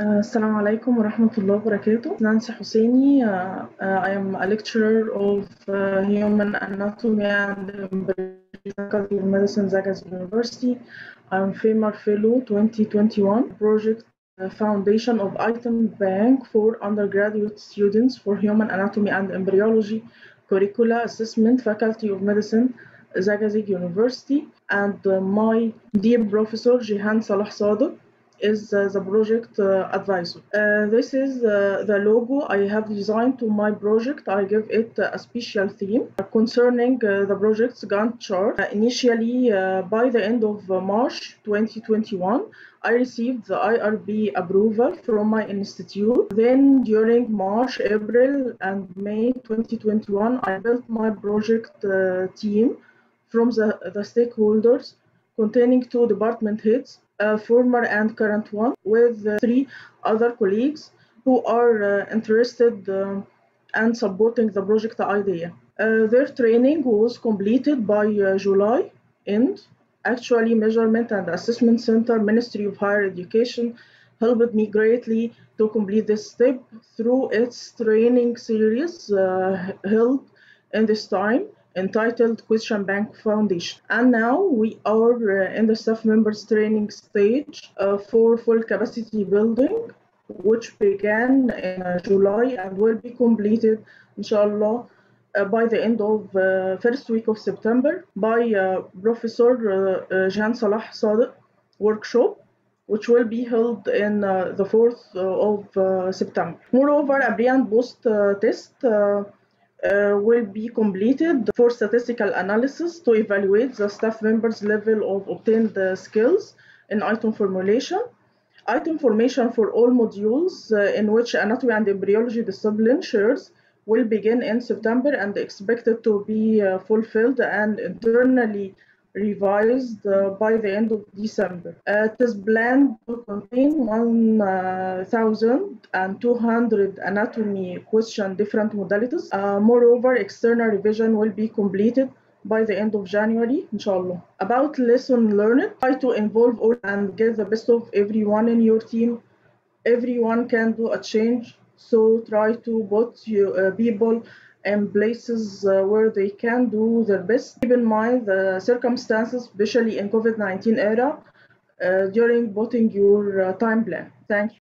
Assalamu alaikum wa rahmatullahi wa barakatuh. Nancy Husseini. I am a lecturer of Human Anatomy and Embryology Medicine, Zagazig University. I'm FEMAR Fellow 2021 Project Foundation of Item Bank for undergraduate students for Human Anatomy and Embryology Curricula Assessment, Faculty of Medicine, Zagazig University. And my dear professor, Jihan Salah Sadiq, is the project advisor. This is the logo I have designed to my project. I give it a special theme concerning the project's Gantt chart. Initially, by the end of March 2021, I received the IRB approval from my institute. Then during March, April, and May 2021, I built my project team from the stakeholders containing 2 department heads, former and current one, with 3 other colleagues who are interested and supporting the project idea. Their training was completed by July end. Actually, Measurement and Assessment Center, Ministry of Higher Education, helped me greatly to complete this step through its training series held in this time, entitled Question Bank Foundation. And now we are in the staff members training stage for full capacity building, which began in July and will be completed, inshallah, by the end of first week of September by Professor Jean Salah Sadiq workshop, which will be held in the 4th of September. Moreover, a pre and post test will be completed for statistical analysis to evaluate the staff members' level of obtained skills in item formulation. Item formation for all modules in which anatomy and embryology discipline shares will begin in September and expected to be fulfilled and internally revised by the end of December. It is planned to contain 1,200 anatomy question different modalities. Moreover, external revision will be completed by the end of January, inshallah. About lesson learned, try to involve all and get the best of everyone in your team. Everyone can do a change, so try to put people in places where they can do their best. Keep in mind the circumstances, especially in COVID-19 era, during putting your time plan. Thank you.